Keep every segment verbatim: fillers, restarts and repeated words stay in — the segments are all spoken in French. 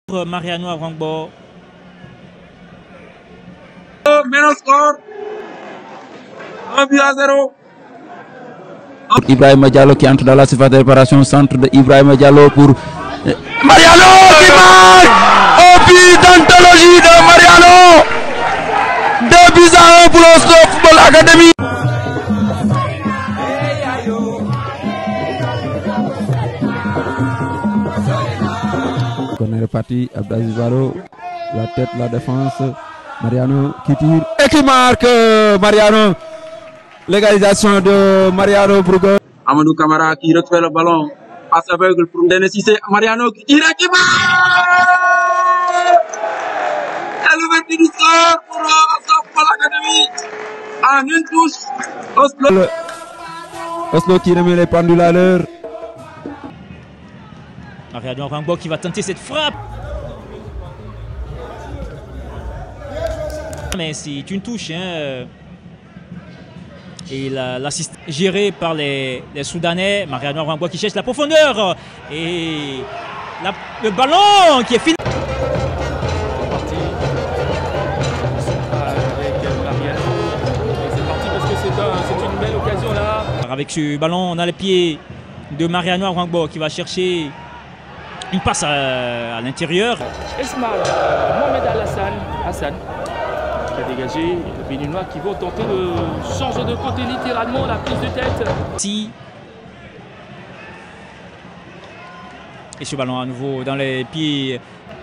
Mariano Arwangbo. Menos score. un but à zéro. Ibrahima Diallo qui entre dans la surface de réparation, centre de Ibrahima Diallo pour Mariano qui marque au but d'anthologie de Mariano. deux buts à un pour l'Oslo Football Academy. On est reparti, Abdaziz Baro, la tête, la défense, Mariano qui tire et qui marque. Mariano, l'égalisation de Mariano Brugo. Amadou Camara qui récupère le ballon, passe aveugle pour Denesissé. Mariano qui tire et qui marque. Et le but du score pour Oslo Football Academy. En une touche, Oslo. Oslo qui remet les pendules à l'heure. Mariano Arwangbo qui va tenter cette frappe. Mais c'est une touche. Hein. Et l'assist géré par les, les Soudanais. Mariano Arwangbo qui cherche la profondeur. Et la, le ballon qui est fini. C'est parti. Avec Mariano. C'est parti parce que c'est un, une belle occasion là. Avec ce ballon, on a les pieds de Mariano Arwangbo qui va chercher une passe à, à l'intérieur. Esmal, euh, Mohamed Al-Hassan Hassan, qui a dégagé les Béninois qui vont tenter de changer de côté littéralement la prise de tête. Si. Et ce ballon à nouveau dans les pieds.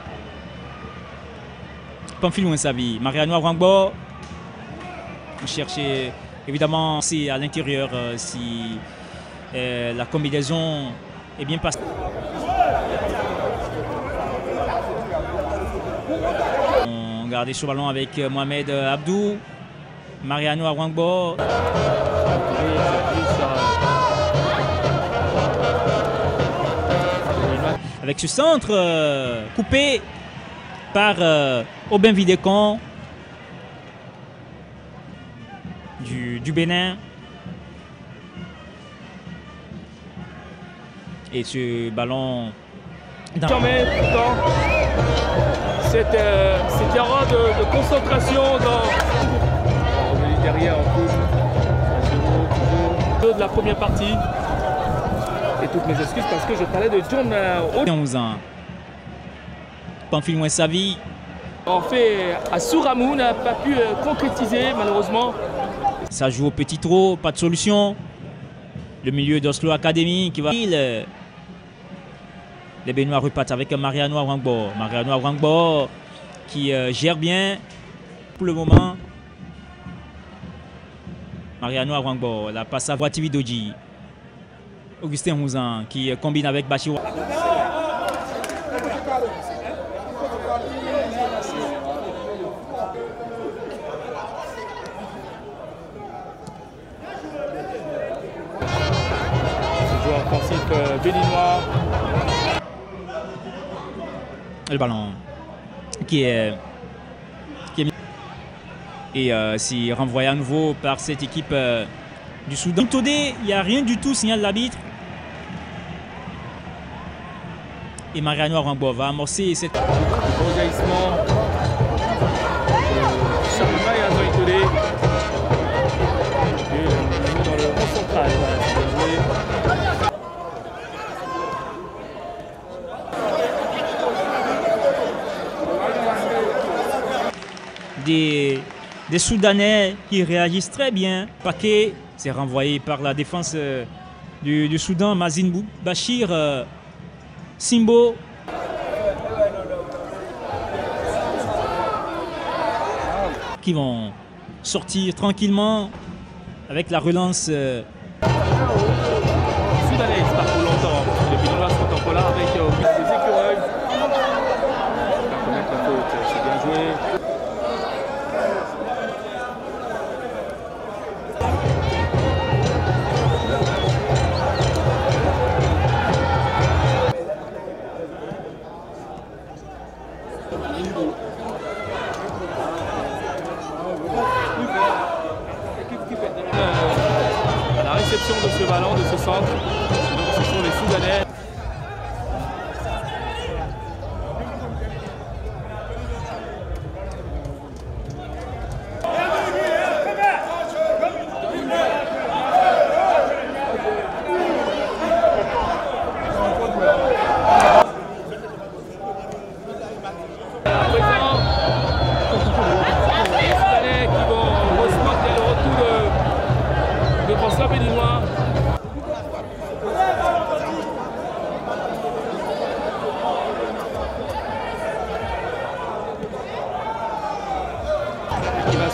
Pamphile Mouinsavi, Mariano Arwangbo. On cherchait évidemment c'est à l'intérieur euh, si euh, la combinaison est bien passée. On gardait ce ballon avec Mohamed Abdou, Mariano Arwangbo. Avec ce centre euh, coupé par euh, Aubin Vidécon du, du Bénin. Et ce ballon... Jamais dans cette, euh, cette erreur de, de concentration dans... On va revenir derrière en coupe. zéro, de la première partie. Et toutes mes excuses parce que je parlais de John euh, Pamphile Mouinsavi. En fait, Assouramou n'a pas pu euh, concrétiser malheureusement. Ça joue au petit trot, pas de solution. Le milieu d'Oslo Academy qui va... Le... Les Béninois repartent avec Mariano Arwangbo. Mariano Arwangbo qui euh, gère bien pour le moment. Mariano Arwangbo, la passe à Boativi Doji. Augustin Mouzan qui euh, combine avec Bachiwa. Joueur offensif euh, béninois. Le ballon qui est, qui est mis et euh, c'est renvoyé à nouveau par cette équipe euh, du Soudan. Todé, il n'y a rien du tout, signale l'arbitre. Et Mariano Arwangbo va amorcer cette... Rejaillissement de Charlemagne et Antoine Todé. Et dans le rond central. Voilà, c'est bien joué. Des, des Soudanais qui réagissent très bien. Paquet, c'est renvoyé par la défense euh, du, du Soudan, Mazin Bachir, euh, Simbo. Qui vont sortir tranquillement avec la relance. Euh... Soudanais, c'est pas pour longtemps. Les Béninois sont encore là avec euh, des écureuils. On va commettre la faute, c'est bien joué. À la réception de ce ballon, de ce centre, donc ce sont les Soudanais.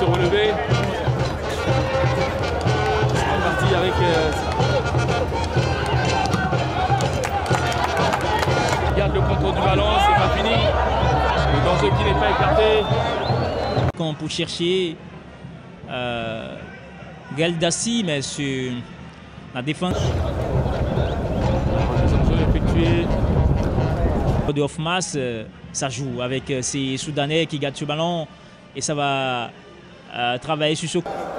se relever. C'est parti avec... Euh... Il garde le contrôle du ballon, c'est pas fini. Le danger qui n'est pas écarté. Pour chercher euh, Gaël Dassi, mais sur la défense. De Hofmas, euh, ça joue avec euh, ces Soudanais qui gardent ce ballon et ça va euh, travailler sur ce.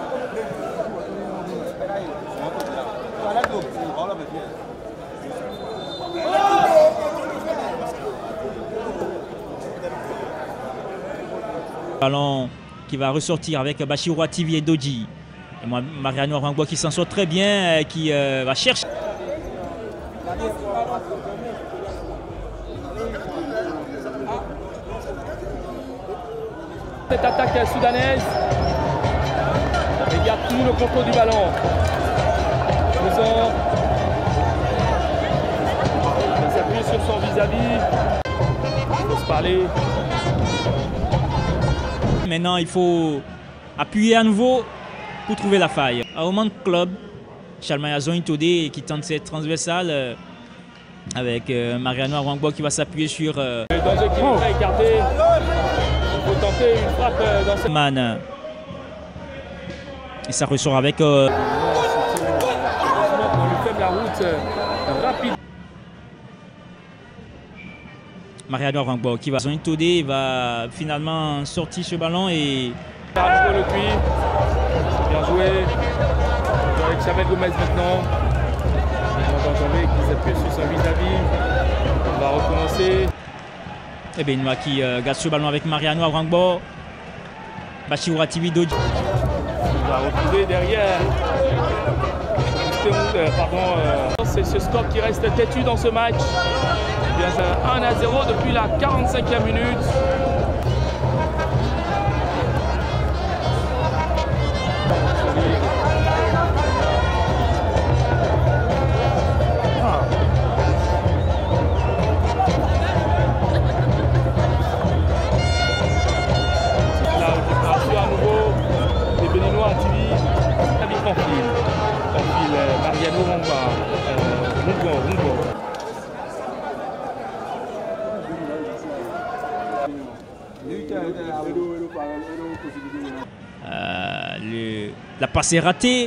Ballon qui va ressortir avec Bachirou Ativi et Doji. Et moi, Mariano Rangbo qui s'en sort très bien, euh, qui euh, va chercher. Cette attaque soudanaise, il garde tout le contrôle du ballon. Faisant, il s'appuie sur son vis-à-vis. Il faut se parler. Maintenant, il faut appuyer à nouveau pour trouver la faille. Au moment de club, Chalmaya Zointodé qui tente cette transversale euh, avec euh, Mariano Rangbo qui va s'appuyer sur. Euh, le danger qui n'est pas écarté. Il faut tenter une frappe dans cette man. Et ça ressort avec. Euh... On lui fait la route euh, rapide. Mariano Rangbo qui va Zointodé va finalement sortir ce ballon et. À nouveau le cuit. Bien joué. Avec Chamel Gomez maintenant. On va tomber qui s'appuie sur son vis-à-vis. On va recommencer. Et Benoît qui euh, garde ce ballon avec Mariano Rangbo. Bachirou Ativi Doji. On va retrouver derrière. Pardon. Euh, C'est ce score qui reste têtu dans ce match. Bien, un à zéro depuis la quarante-cinquième minute. Mariano Rangbo, euh, Rangbo, Rangbo. Euh, le, la passe est ratée.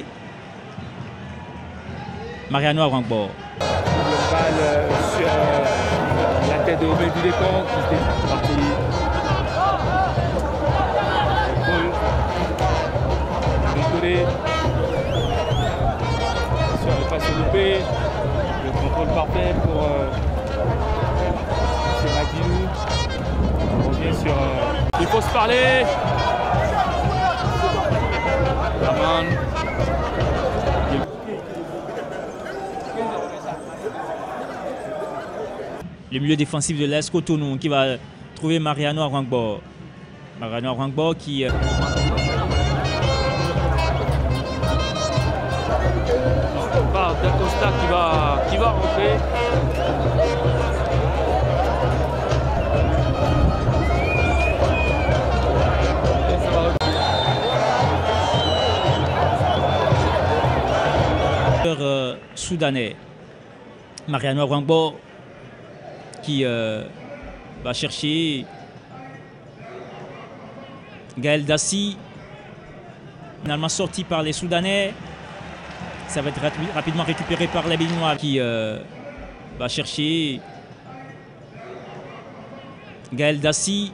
Mariano Rangbo. Le balle euh, sur euh, la tête de Obed Dudecan qui était parti. Décollé. Sur le passe loupé. Le contrôle parfait pour euh, Magilou. On revient sur. Euh, il faut se parler. Raman. Le milieu défensif de l'A S Cotonou qui va trouver Mariano Rangbo. Mariano Rangbo qui. Euh... Par Dacosta qui va, qui va rentrer. Euh, soudanais. Mariano Rangbo qui euh, va chercher Gaël Dassi, finalement sorti par les Soudanais. Ça va être rapidement récupéré par les Béninois qui euh, va chercher Gaël Dassi.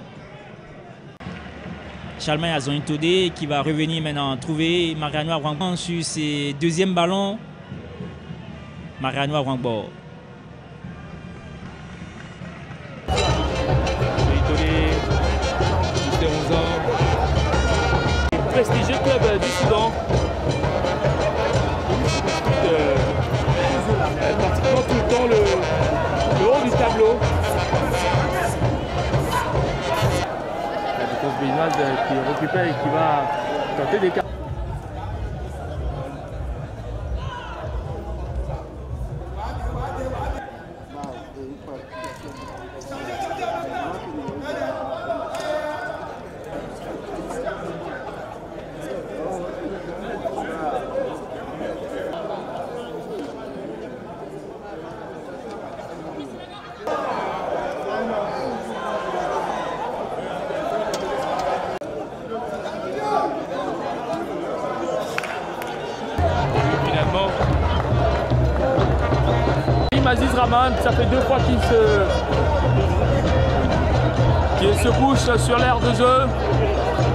Chalmaya Zointodé qui va revenir maintenant trouver Mariano Rangbo sur ses deuxièmes ballons. Mariano Rangbo. onze ans. Prestigieux club du Soudan. Euh, pratiquement tout le temps le, le haut du tableau. La défense béninoise qui récupère et qui va tenter des cartes. Abderrahmane, ça fait deux fois qu'il se, qu'il se couche sur l'aire de jeu.